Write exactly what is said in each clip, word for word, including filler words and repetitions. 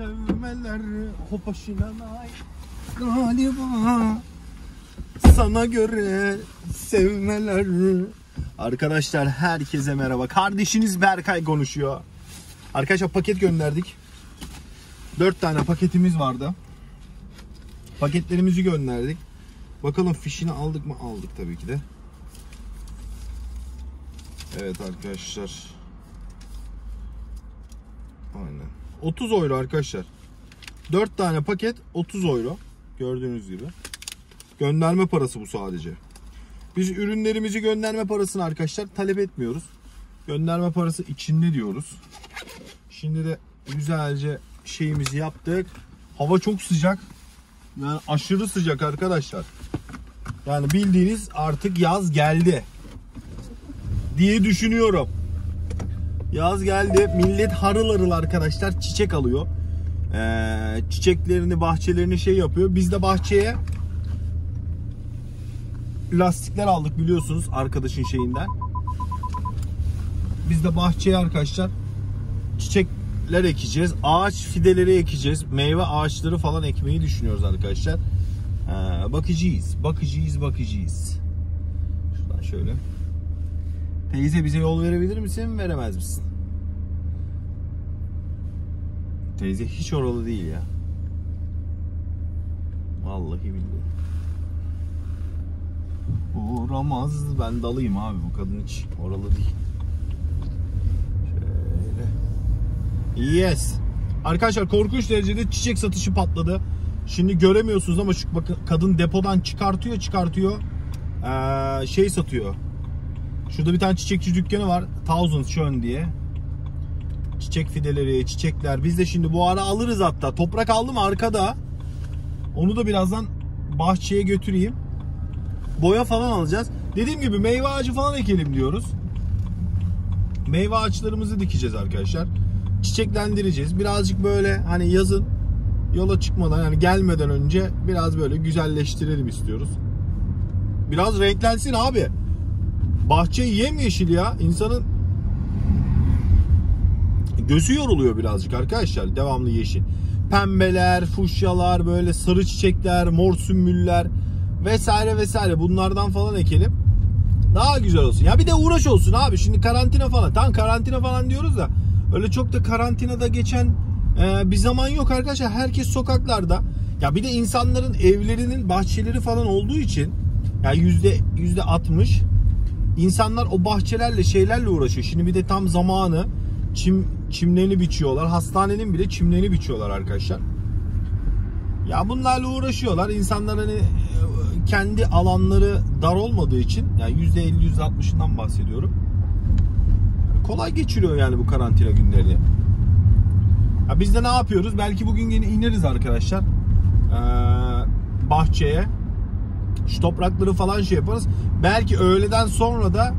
sevmeler hopaşinanay galiba sana göre sevmeler. Arkadaşlar herkese merhaba. Kardeşiniz Berkay konuşuyor. Arkadaşlar paket gönderdik. dört tane paketimiz vardı. Paketlerimizi gönderdik. Bakalım fişini aldık mı? Aldık tabii ki de. Evet arkadaşlar. Aynen. otuz euro arkadaşlar. dört tane paket otuz euro. Gördüğünüz gibi. Gönderme parası bu sadece. Biz ürünlerimizi gönderme parasını arkadaşlar talep etmiyoruz. Gönderme parası içinde diyoruz. Şimdi de güzelce şeyimizi yaptık. Hava çok sıcak. Yani aşırı sıcak arkadaşlar. Yani bildiğiniz artık yaz geldi diye düşünüyorum. Yaz geldi. Millet harıl harıl arkadaşlar çiçek alıyor. Ee, çiçeklerini, bahçelerini şey yapıyor. Biz de bahçeye lastikler aldık biliyorsunuz arkadaşın şeyinden. Biz de bahçeye arkadaşlar çiçekler ekeceğiz. Ağaç fideleri ekeceğiz. Meyve ağaçları falan ekmeyi düşünüyoruz arkadaşlar. Ee, bakacağız. Bakacağız. Bakacağız. Şuradan şöyle. Teyze bize yol verebilir misin? Veremez misin? Teyze hiç oralı değil ya. Vallahi billahi. Uğramaz. Ben dalayım abi. Bu kadın hiç oralı değil. Şöyle. Yes. Arkadaşlar korkunç derecede çiçek satışı patladı. Şimdi göremiyorsunuz ama şu bakın kadın depodan çıkartıyor çıkartıyor. Ee, şey satıyor. Şurada bir tane çiçekçi dükkanı var. Thousand Schön diye. Çiçek fideleri, çiçekler. Biz de şimdi bu ara alırız hatta. Toprak aldım arkada. Onu da birazdan bahçeye götüreyim. Boya falan alacağız. Dediğim gibi meyve ağacı falan ekelim diyoruz. Meyve ağaçlarımızı dikeceğiz arkadaşlar. Çiçeklendireceğiz. Birazcık böyle hani yazın yola çıkmadan yani gelmeden önce biraz böyle güzelleştirelim istiyoruz. Biraz renklensin abi. Bahçe yemyeşil ya. İnsanın gözü yoruluyor birazcık arkadaşlar. Devamlı yeşil. Pembeler, fuşyalar, böyle sarı çiçekler, mor sümbüller vesaire vesaire. Bunlardan falan ekelim. Daha güzel olsun. Ya bir de uğraş olsun abi. Şimdi karantina falan. Tam karantina falan diyoruz da öyle çok da karantinada geçen e, bir zaman yok arkadaşlar. Herkes sokaklarda. Ya bir de insanların evlerinin bahçeleri falan olduğu için ya yüzde yüzde altmış İnsanlar o bahçelerle şeylerle uğraşıyor. Şimdi bir de tam zamanı çim çimlerini biçiyorlar. Hastanenin bile çimlerini biçiyorlar arkadaşlar. Ya bunlarla uğraşıyorlar. İnsanlar hani kendi alanları dar olmadığı için yani yüzde elli yüzde altmışından bahsediyorum. Kolay geçiriyor yani bu karantina günlerini. Ya biz de ne yapıyoruz? Belki bugün yine ineriz arkadaşlar. Ee, bahçeye. Şu toprakları falan şey yaparız. Belki öğleden sonra da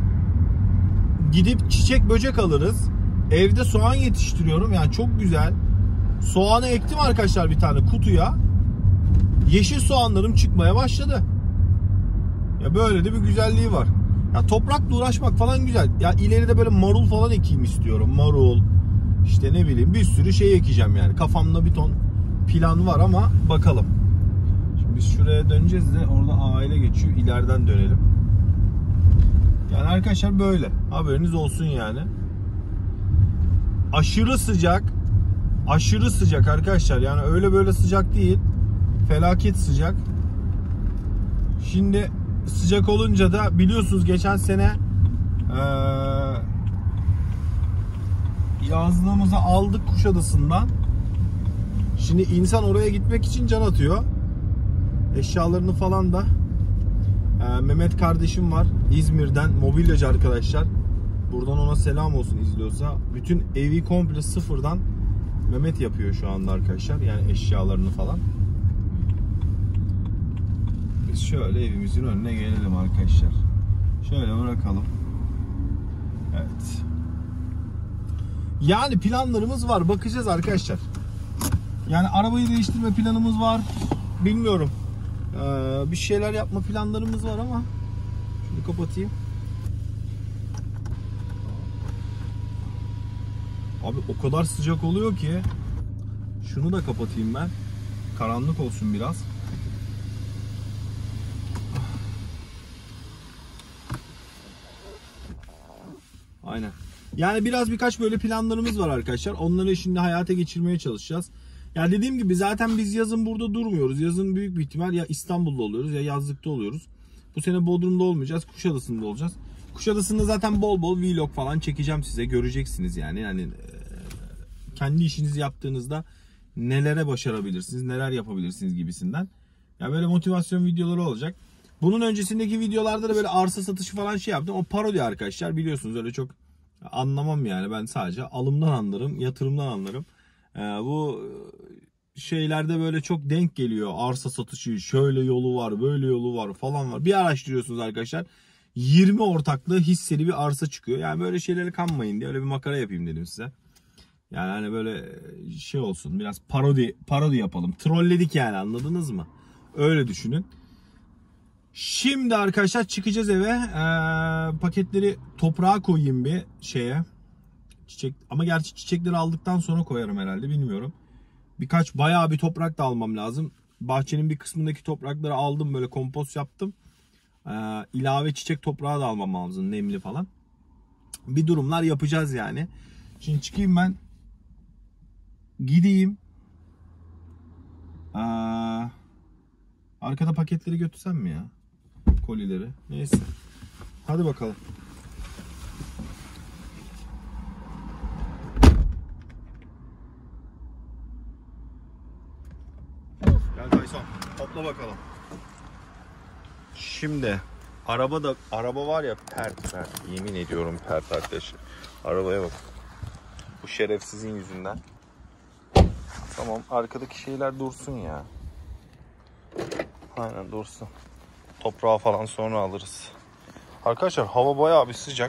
gidip çiçek böcek alırız. Evde soğan yetiştiriyorum. Yani çok güzel. Soğanı ektim arkadaşlar bir tane kutuya. Yeşil soğanlarım çıkmaya başladı. Ya böyle de bir güzelliği var. Ya toprakla uğraşmak falan güzel. Ya ileride böyle marul falan ekeyim istiyorum. Marul. İşte ne bileyim bir sürü şey ekeceğim yani. Kafamda bir ton plan var ama bakalım. Biz şuraya döneceğiz de orada aile geçiyor. İleriden dönelim. Yani arkadaşlar böyle. Haberiniz olsun yani. Aşırı sıcak. Aşırı sıcak arkadaşlar. Yani öyle böyle sıcak değil. Felaket sıcak. Şimdi sıcak olunca da biliyorsunuz geçen sene ee, yazlığımızı aldık Kuşadası'ndan. Şimdi insan oraya gitmek için can atıyor. Eşyalarını falan da e, Mehmet kardeşim var İzmir'den, mobilyacı arkadaşlar. Buradan ona selam olsun izliyorsa. Bütün evi komple sıfırdan Mehmet yapıyor şu anda arkadaşlar. Yani eşyalarını falan. Biz şöyle evimizin önüne gelelim arkadaşlar. Şöyle bırakalım. Evet. Yani planlarımız var. Bakacağız arkadaşlar. Yani arabayı değiştirme planımız var. Bilmiyorum. Ee, bir şeyler yapma planlarımız var ama şimdi kapatayım. Abi o kadar sıcak oluyor ki Şunu da kapatayım ben. Karanlık olsun biraz. Aynen. Yani biraz birkaç böyle planlarımız var arkadaşlar. Onları şimdi hayata geçirmeye çalışacağız. Yani dediğim gibi zaten biz yazın burada durmuyoruz. Yazın büyük bir ihtimal ya İstanbul'da oluyoruz ya yazlıkta oluyoruz. Bu sene Bodrum'da olmayacağız. Kuşadası'nda olacağız. Kuşadası'nda zaten bol bol vlog falan çekeceğim size. Göreceksiniz yani. Yani kendi işinizi yaptığınızda nelere başarabilirsiniz, neler yapabilirsiniz gibisinden. Ya böyle motivasyon videoları olacak. Bunun öncesindeki videolarda da böyle arsa satışı falan şey yaptım. O parodi arkadaşlar, biliyorsunuz, öyle çok anlamam yani. Ben sadece alımdan anlarım, yatırımdan anlarım. Ee, bu şeylerde böyle çok denk geliyor. Arsa satışı, şöyle yolu var, böyle yolu var falan var. Bir araştırıyorsunuz arkadaşlar. yirmi ortaklı hisseli bir arsa çıkıyor. Yani böyle şeylere kanmayın diye öyle bir makara yapayım dedim size. Yani hani böyle şey olsun, biraz parodi parodi yapalım. Trolledik yani, anladınız mı? Öyle düşünün. Şimdi arkadaşlar çıkacağız eve. Ee, paketleri toprağa koyayım bir şeye. Çiçek, ama gerçi çiçekleri aldıktan sonra koyarım herhalde, bilmiyorum. Birkaç bayağı bir toprak da almam lazım. Bahçenin bir kısmındaki toprakları aldım, böyle kompost yaptım. Ee, ilave çiçek toprağı da almam lazım, nemli falan. Bir durumlar yapacağız yani. Şimdi çıkayım ben. Gideyim. Ee, arkada paketleri götürsem mi ya? Kolileri. Neyse. Hadi bakalım. Gel Tyson. Topla bakalım. Şimdi araba da araba var ya, pert pert. Yemin ediyorum pert arkadaşlar. Arabaya bak. Bu şerefsizin yüzünden. Tamam, arkadaki şeyler dursun ya. Aynen dursun. Toprağı falan sonra alırız. Arkadaşlar hava bayağı bir sıcak.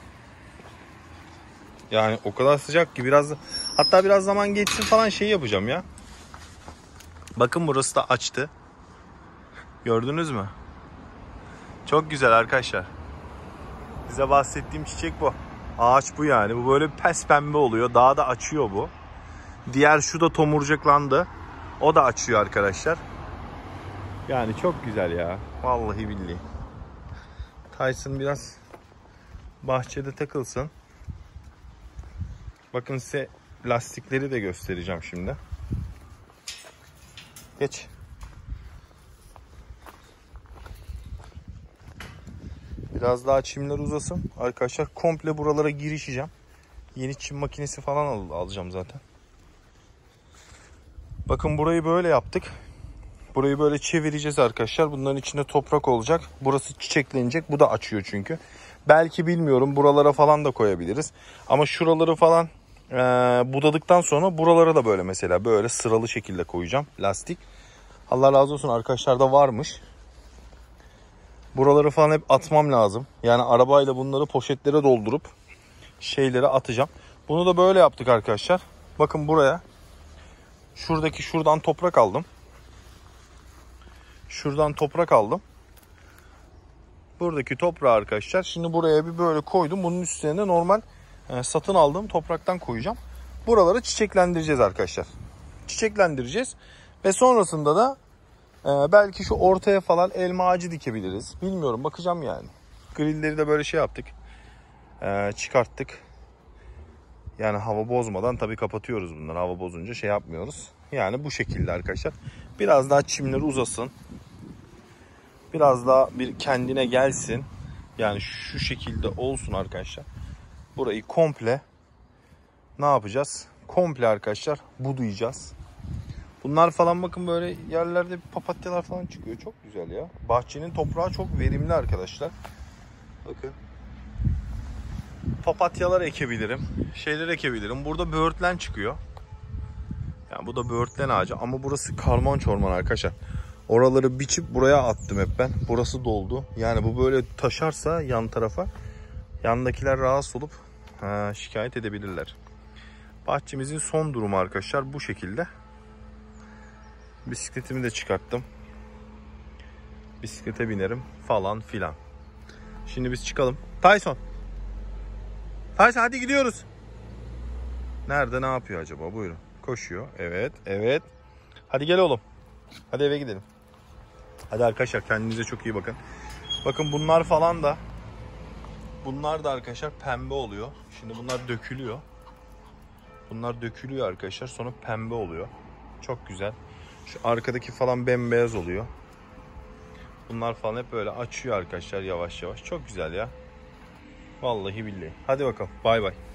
Yani o kadar sıcak ki biraz, hatta biraz zaman geçsin falan şey yapacağım ya. Bakın burası da açtı. Gördünüz mü? Çok güzel arkadaşlar. Size bahsettiğim çiçek bu. Ağaç bu yani. Bu böyle pes pembe oluyor. Daha da açıyor bu. Diğer şu da tomurcuklandı. O da açıyor arkadaşlar. Yani çok güzel ya. Vallahi billahi. Tyson biraz bahçede takılsın. Bakın size lastikleri de göstereceğim şimdi. Geç. Biraz daha çimler uzasın. Arkadaşlar komple buralara girişeceğim. Yeni çim makinesi falan al alacağım zaten. Bakın burayı böyle yaptık. Burayı böyle çevireceğiz arkadaşlar. Bunların içinde toprak olacak. Burası çiçeklenecek. Bu da açıyor çünkü. Belki bilmiyorum, buralara falan da koyabiliriz. Ama şuraları falan e, budadıktan sonra buralara da böyle mesela böyle sıralı şekilde koyacağım lastik. Allah razı olsun arkadaşlar da varmış. Buraları falan hep atmam lazım. Yani arabayla bunları poşetlere doldurup şeylere atacağım. Bunu da böyle yaptık arkadaşlar. Bakın buraya. Şuradaki şuradan toprak aldım. Şuradan toprak aldım. Buradaki toprağı arkadaşlar şimdi buraya bir böyle koydum. Bunun üstüne de normal e, satın aldığım topraktan koyacağım. Buraları çiçeklendireceğiz arkadaşlar. Çiçeklendireceğiz. Ve sonrasında da e, belki şu ortaya falan elma ağacı dikebiliriz. Bilmiyorum, bakacağım yani. Grilleri de böyle şey yaptık. E, çıkarttık. Yani hava bozmadan tabii kapatıyoruz bunları. Hava bozunca şey yapmıyoruz. Yani bu şekilde arkadaşlar. Biraz daha çimler uzasın. Biraz daha bir kendine gelsin. Yani şu şekilde olsun arkadaşlar. Burayı komple ne yapacağız? Komple arkadaşlar budayacağız. Bunlar falan bakın böyle yerlerde papatyalar falan çıkıyor. Çok güzel ya. Bahçenin toprağı çok verimli arkadaşlar. Bakın. Papatyalar ekebilirim. Şeyler ekebilirim. Burada böğürtlen çıkıyor. Yani bu da böğürtlen ağacı ama burası karman çorman arkadaşlar. Oraları biçip buraya attım hep ben. Burası doldu. Yani bu böyle taşarsa yan tarafa yandakiler rahatsız olup ha, şikayet edebilirler. Bahçemizin son durumu arkadaşlar bu şekilde. Bisikletimi de çıkarttım. Bisiklete binerim falan filan. Şimdi biz çıkalım. Tyson. Tyson hadi gidiyoruz. Nerede ne yapıyor acaba? Buyurun. Koşuyor. Evet. Evet. Hadi gel oğlum. Hadi eve gidelim. Hadi arkadaşlar kendinize çok iyi bakın. Bakın bunlar falan da bunlar da arkadaşlar pembe oluyor. Şimdi bunlar dökülüyor. Bunlar dökülüyor arkadaşlar. Sonra pembe oluyor. Çok güzel. Şu arkadaki falan bembeyaz oluyor. Bunlar falan hep böyle açıyor arkadaşlar yavaş yavaş. Çok güzel ya. Vallahi billahi. Hadi bakalım. Bay bay.